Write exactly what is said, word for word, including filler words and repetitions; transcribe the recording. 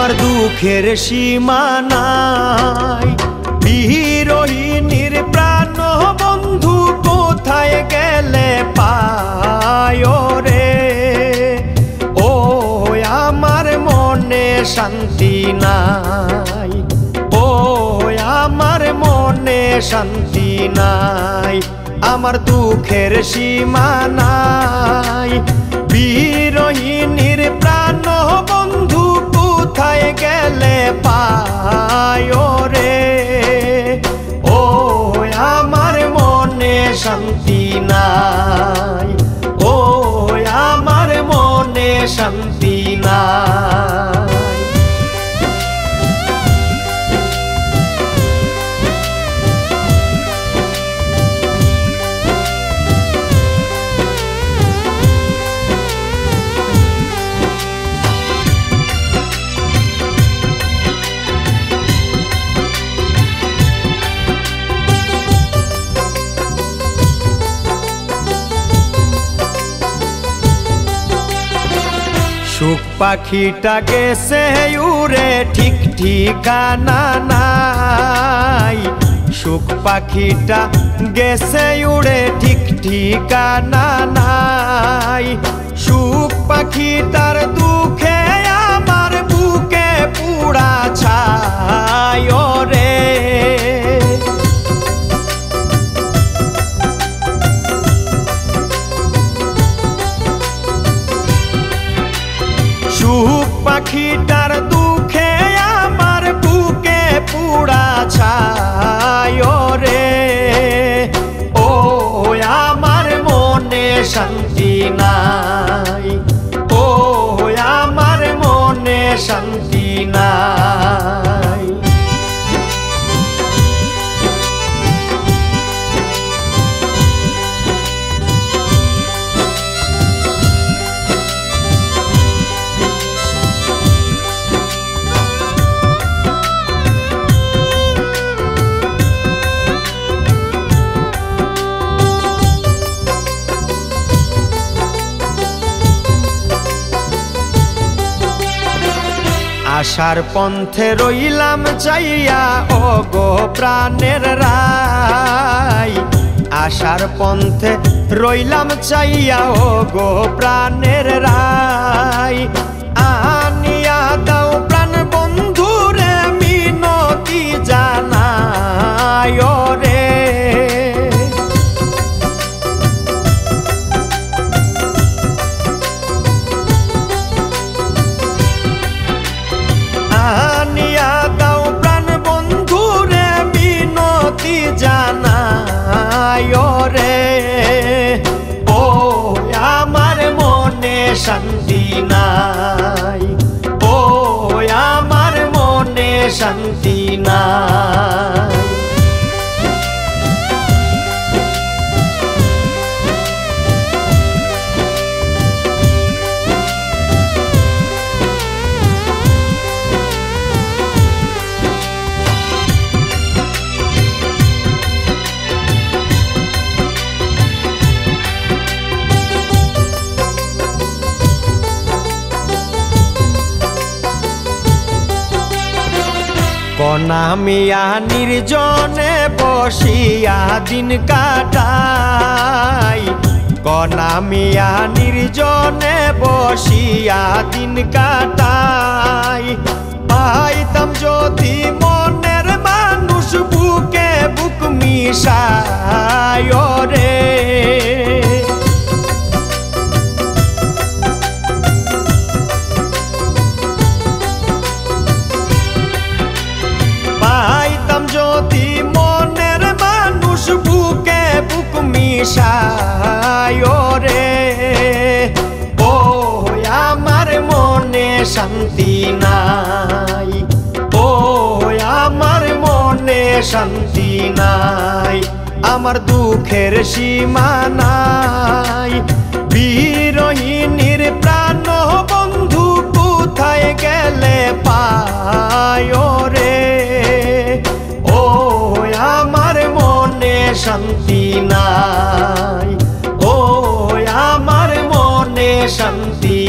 আমার দুঃখের সীমা নাই। বিরোহিনীর প্রাণ বন্ধু কোথায় গেলে পায় রে, ও আমার মনে শান্তি নাই, ও আমার মনে শান্তি নাই। আমার দুঃখের সীমা নাই। বিরোহিনীর প্রাণ বন্ধু কোথায় গেলে পায় রে, ও আমার মনে শান্তি নাই, ও আমার মনে শান্তি নাই। সুখ পাখিটা গেছে উড়ে ঠিক ঠিকানা নাই, সুখ পাখিটা গেছে উড়ে ঠিক ঠিকানা নাই। সুখ পাখিটার দুঃখে আমার বুকে পুরা ছায় রে, সুখ পাখিটার দুঃখে আমার বুকে পুরা ছায় রে, ও আমার মনে শান্তি নাই, ও আমার মনে শান্তি নাই। আশার পন্থে রইলাম চাইয়া ও গো প্রাণের রাই, আশার পন্থে রইলাম চাইয়া ও গো প্রাণের রাই। আনিয়া দাও প্রাণ বন্ধুরে মিনতি জানায় রে, আনিয়া দাও প্রাণ বন্ধুরে মিনতি জানায় রে, ও আমার মনে শান্তি নাই, ও আমার মনে শান্তি নাই। কনা মিয়া নির্জনে বসিয়া দিন কাটাই, কনা মিয়া নির্জনে বসিয়া দিন কাটাই। পাইতাম যদি মনের মানুষ বুকে বুক মিশায় রে, পাইতাম যদি মনের মানুষ বুকে বুক মিশায় রে, ও আমার মনে শান্তি নাই, ও আমার মনে শান্তি নাই। আমার দুঃখের সীমা নাই। বিরোহিনীর প্রাণ বন্ধু কোথায় গেলে পায় রে, ও আমার মনে শান্তি নাই, ও আমার মনে শান্তি